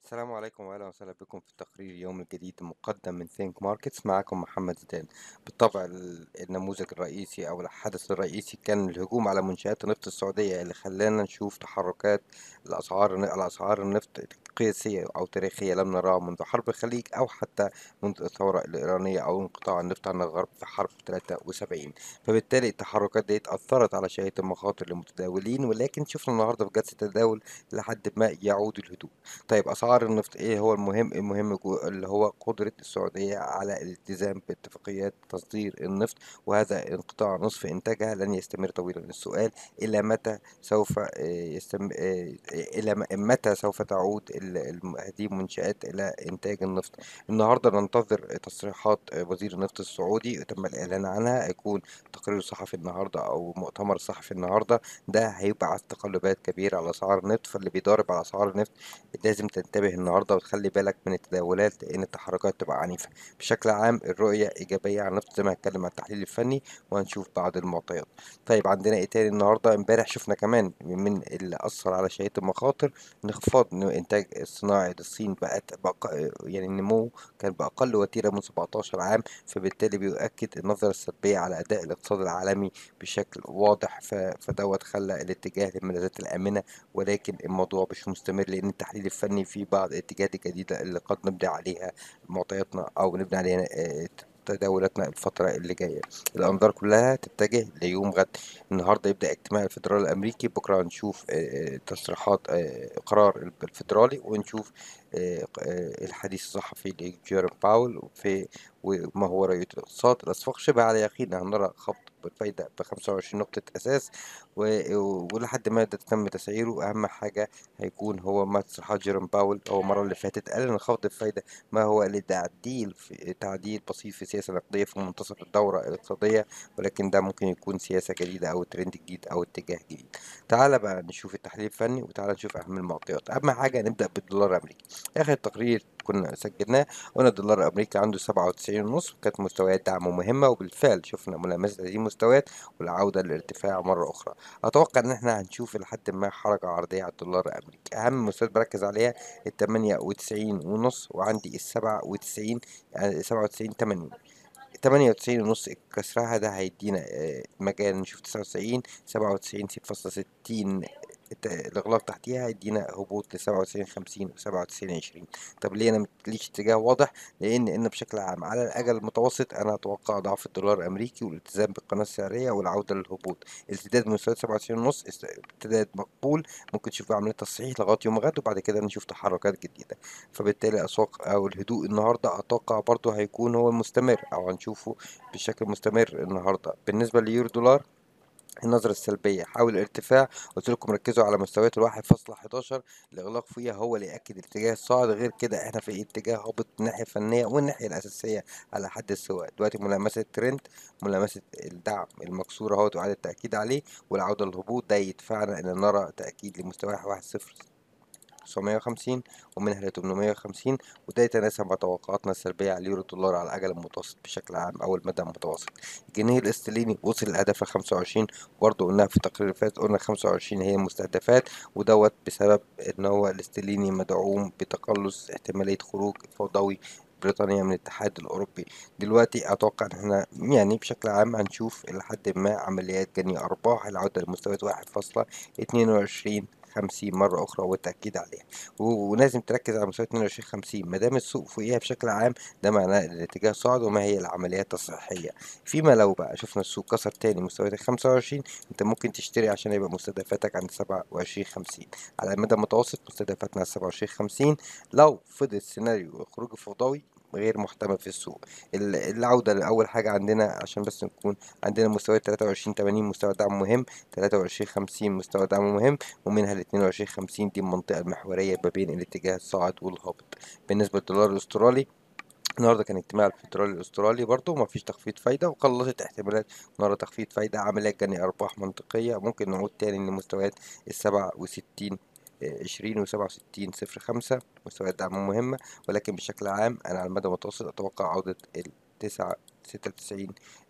السلام عليكم واهلا وسهلا بكم في التقرير اليومي الجديد المقدم من ثينك ماركتس. معكم محمد زيدان. بالطبع النموذج الرئيسي او الحدث الرئيسي كان الهجوم على منشآت النفط السعودية اللي خلانا نشوف تحركات الاسعار النفط قياسية او تاريخية لم نراها منذ حرب الخليج او حتى منذ الثورة الايرانية او انقطاع النفط عن الغرب في حرب 73. فبالتالي التحركات دي اثرت على شهية المخاطر للمتداولين، ولكن شفنا النهارده في جلسة التداول لحد ما يعود الهدوء. طيب أسعار النفط إيه هو المهم؟ اللي هو قدرة السعودية على الالتزام باتفاقيات تصدير النفط، وهذا انقطاع نصف إنتاجها لن يستمر طويلا. السؤال إلى متى سوف متى سوف تعود هذه المنشآت إلى إنتاج النفط؟ النهاردة ننتظر تصريحات وزير النفط السعودي تم الإعلان عنها. هيكون تقرير صحفي النهاردة أو مؤتمر صحفي النهاردة، ده هيبعث تقلبات كبيرة على أسعار النفط. فاللي بيضارب على أسعار النفط لازم تنتبه النهارده وتخلي بالك من التداولات، لان التحركات تبقى عنيفه. بشكل عام الرؤيه ايجابيه عن النفط زي ما هنتكلم عن التحليل الفني وهنشوف بعض المعطيات. طيب عندنا ايه تاني النهارده؟ امبارح شفنا كمان من اللي اثر على شهيه المخاطر انخفاض الانتاج الصناعي للصين. يعني النمو كان باقل وتيره من 17 عام، فبالتالي بيؤكد النظره السلبيه على اداء الاقتصاد العالمي بشكل واضح. فدوت خلى الاتجاه للملاذات الامنه، ولكن الموضوع مش مستمر لأن التحليل الفني فيه بعض الاتجاهات الجديدة اللي قد نبني عليها معطياتنا أو نبني عليها تداولاتنا الفترة اللي جاية. الأنظار كلها تتجه ليوم غد. النهاردة يبدأ اجتماع الفيدرالي الأمريكي، بكرة هنشوف تصريحات قرار الفيدرالي، ونشوف الحديث الصحفي لجيروم باول وما هو رؤية الاقتصاد. الأسواق شبه على يقين هنرى خفض بالفايدة ب25 نقطة أساس، ولحد ما ده تم تسعيره. أهم حاجة هيكون هو ما تصريحات جيروم باول. هو المرة اللي فاتت قال إن خفض الفايدة ما هو لتعديل في تعديل بسيط في السياسة النقدية في منتصف الدورة الاقتصادية، ولكن ده ممكن يكون سياسة جديدة أو ترند جديد أو اتجاه جديد. تعال بقى نشوف التحليل الفني وتعال نشوف أهم المعطيات. أهم حاجة نبدأ بالدولار الأمريكي. آخر تقرير كنا سجلناه قلنا الدولار الأمريكي عنده 97 ونص، وكانت مستويات دعمه مهمة، وبالفعل شفنا ملامسة هذه المستويات والعودة للارتفاع مرة أخرى. اتوقع ان احنا هنشوف لحد ما حركة عرضية على الدولار الامريكي. اهم مستويات بركز عليها 98 ونص، وعندي 97، يعني 97 80. 98 ونص كسرها ده هيدينا مجال نشوف 99 97 6.60. الإغلاق تحتيها هيدينا هبوط ل97 50 و97 20. طب ليه أنا مليش اتجاه واضح؟ لأن بشكل عام على الأجل المتوسط أنا أتوقع ضعف الدولار الأمريكي والالتزام بالقناة السعرية والعودة للهبوط. السداد من مستوى 97 ونص امتداد مقبول، ممكن نشوف عملية تصحيح لغاية يوم غد وبعد كده نشوف تحركات جديدة. فبالتالي الأسواق أو الهدوء النهاردة أتوقع برضه هيكون هو المستمر أو هنشوفه بشكل مستمر النهاردة. بالنسبة لليورو دولار، النظرة السلبية حاول الارتفاع. قلت لكم ركزوا على مستويات 1.11. الإغلاق فيها هو اللي يأكد الاتجاه الصاعد، غير كده احنا في اتجاه هابط من الناحية الفنية والناحية الأساسية على حد السواء. دلوقتي ملامسة الترند، ملامسة الدعم المكسور اهوت وإعادة التأكيد عليه والعودة للهبوط، ده يدفعنا إن نرى تأكيد لمستوى 1.0950 ومنها ل 850، وده يتناسب مع توقعاتنا السلبية على اليورو دولار على الأجل المتوسط بشكل عام أو المدى المتوسط. الجنيه الاسترليني وصل للهدف ال 25، برضه قلنا في التقرير اللي فات قلنا 25 هي المستهدفات، ودوت بسبب إن هو الاسترليني مدعوم بتقلص احتمالية خروج فوضوي بريطانيا من الاتحاد الأوروبي. دلوقتي أتوقع إن احنا يعني بشكل عام هنشوف لحد ما عمليات جني أرباح العودة لمستويات 1.22 50 مرة أخرى والتأكيد عليها. ولازم تركز على مستوى 22 50 ما دام السوق فوقيها بشكل عام، ده معناه الاتجاه صاعد وما هي العمليات الصحية. فيما لو بقى شفنا السوق كسر تاني مستويات ال 25، أنت ممكن تشتري عشان يبقى مستهدفاتك عند 27 50. على المدى المتوسط مستهدفاتنا على 27 50. لو فضل سيناريو الخروج الفوضوي غير محتمل في السوق، العودة لأول حاجة عندنا عشان بس نكون عندنا مستويات 23 80 مستوى دعم مهم، 23 50 مستوى دعم مهم، ومنها ال 22 50 دي المنطقة المحورية ما بين الاتجاه الصاعد والهابط. بالنسبة للدولار الأسترالي، النهارده كان اجتماع الفيدرالي الأسترالي برضه مفيش تخفيض فايدة وقلصت احتمالات النهارده تخفيض فايدة. عملية جني أرباح منطقية، ممكن نعود تاني لمستويات ال67 20 و67 05 مستويات دعم مهمة. ولكن بشكل عام أنا على المدى المتوسط أتوقع عودة التسعة 96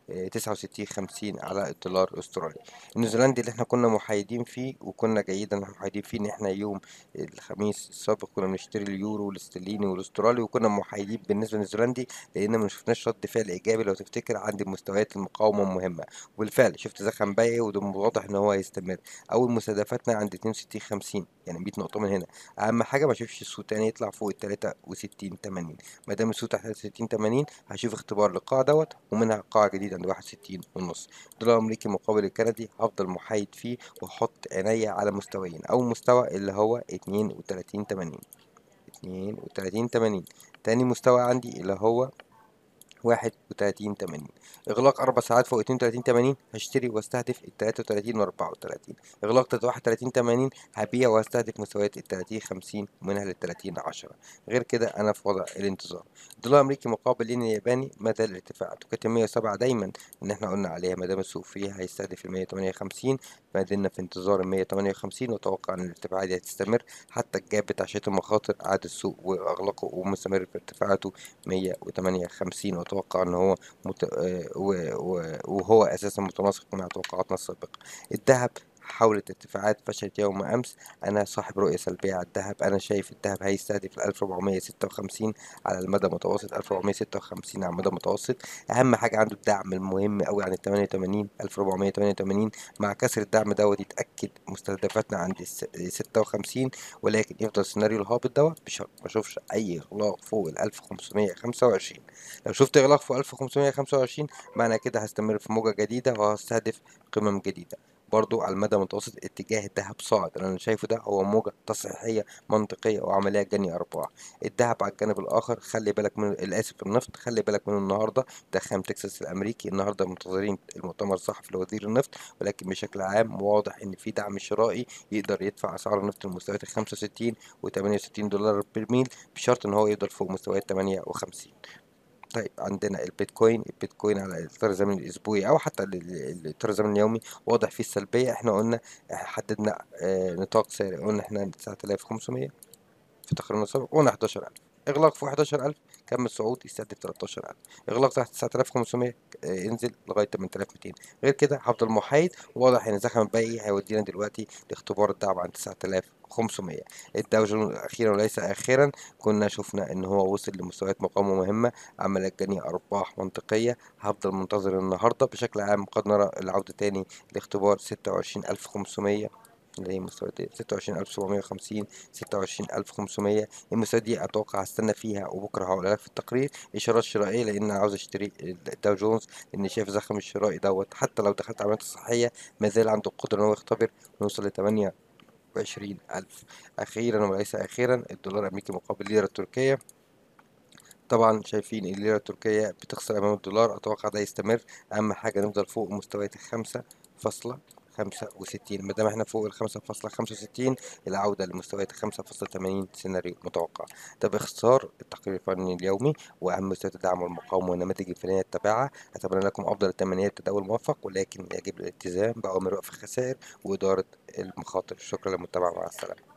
69.50 على الدولار الاسترالي. النيوزيلندي اللي احنا كنا محايدين فيه وكنا جيدا إن احنا محايدين فيه، ان احنا يوم الخميس السابق كنا بنشتري اليورو والاسترليني والاسترالي، وكنا محايدين بالنسبه للنيوزيلندي لان ما شفناش رد فعل ايجابي لو تفتكر عند مستويات المقاومه المهمه. وبالفعل شفت زخم بيعي وده واضح ان هو هيستمر. اول مستهدفاتنا عند 62.50، يعني 100 نقطه من هنا. اهم حاجه ما اشوفش السوق تاني يطلع فوق ال 63.80. ما دام السوق تحت 63.80 هشوف اختبار للقاع دوت ومنها قاع جديد عند 61 ونص. دولار امريكي مقابل الكندي هفضل محايد فيه واحط عينيا على مستويين. اول مستوى اللي هو 32.80، 32.80. تاني مستوى عندي اللي هو 31.80. إغلاق 4 ساعات فوق 32.80 هشتري واستهدف 33 و34. إغلاق 31.80 هبيع واستهدف مستويات 30.50 ومنها 30.10. غير كده أنا في وضع الانتظار. الدولار الأمريكي مقابل الين الياباني ما زال ارتفاعاته كانت 107 دايما إن احنا قلنا عليها، ما دام السوق فيها هيستهدف 158. ما زلنا في انتظار 158 وأتوقع إن الارتفاعات دي هتستمر حتى الجاب بتاع شاشة المخاطر عاد السوق وأغلقه ومستمر في ارتفاعاته 158. وأتوقع إن هو وهو أساسا متناسق مع توقعاتنا السابقة. الذهب حاولت ارتفاعات فشلت يوم أمس. أنا صاحب رؤية سلبية على الذهب. أنا شايف الذهب هيستهدف 1456 على المدى المتوسط، 1456 على المدى المتوسط. أهم حاجة عنده الدعم المهم أوي عن 88، 1488. مع كسر الدعم دوت يتأكد مستهدفاتنا عند 56، ولكن يفضل سيناريو الهابط دوت بشرط ما أشوفش أي إغلاق فوق ال 1525. لو شفت إغلاق فوق 1525 معنى كده هستمر في موجة جديدة وهستهدف قمم جديدة. برضو على المدى المتوسط اتجاه الذهب صاعد. اللي انا شايفه ده هو موجة تصحيحية منطقية وعملية جني ارباح. الذهب على الجانب الاخر خلي بالك من الاسف النفط، خلي بالك من النهارده ده خام تكساس الامريكي. النهارده منتظرين المؤتمر الصحفي لوزير النفط، ولكن بشكل عام واضح ان في دعم شرائي يقدر يدفع اسعار النفط لمستويات ال 65 و 68 دولار بالميل، بشرط ان هو يفضل فوق مستويات 58. طيب عندنا البيتكوين. البيتكوين على الاطار الزمني الاسبوعي او حتى الاطار الزمني اليومي واضح فيه السلبيه. احنا قلنا حددنا نطاق سعري، قلنا احنا 9500 في تقرير السابق، قلنا 11000. اغلاق فوق 11000 كمل صعود يستهدف 13000. اغلاق تحت 9500 انزل لغايه 8200. غير كده هفضل محايد. واضح ان زخم الباقي هيودينا دلوقتي لاختبار الدعم عند 9500. الداو جونز اخيرا وليس اخرا كنا شفنا ان هو وصل لمستويات مقاومه مهمه، عملت جني ارباح منطقيه. هفضل منتظر النهارده. بشكل عام قد نرى العوده تاني لاختبار 26500 اللي هي مستويات 26750، 26500. المستويات دي اتوقع هستنى فيها وبكره هقول لك في التقرير اشارات شرائيه، لان انا عاوز اشتري الداو جونز، لان شايف زخم الشرائي دوت حتى لو دخلت عمليات الصحيه ما زال عنده القدره ان هو يختبر ونوصل ل 28,000. أخيرا وليس أخيرا الدولار الأمريكي مقابل الليرة التركية. طبعا شايفين الليرة التركية بتخسر أمام الدولار، أتوقع ده يستمر. أهم حاجة نفضل فوق مستويات 5.65. ما دام احنا فوق 5.65 العودة لمستويات 5.80 سيناريو متوقع. ده باختصار التقرير الفني اليومي وأهم مستويات الدعم والمقاومة والنماذج الفنية التابعة. أتمنى لكم أفضل التمنيات، تداول موفق، ولكن يجب الالتزام بأوامر وقف الخسائر وإدارة المخاطر. شكرا للمتابعة، مع السلامة.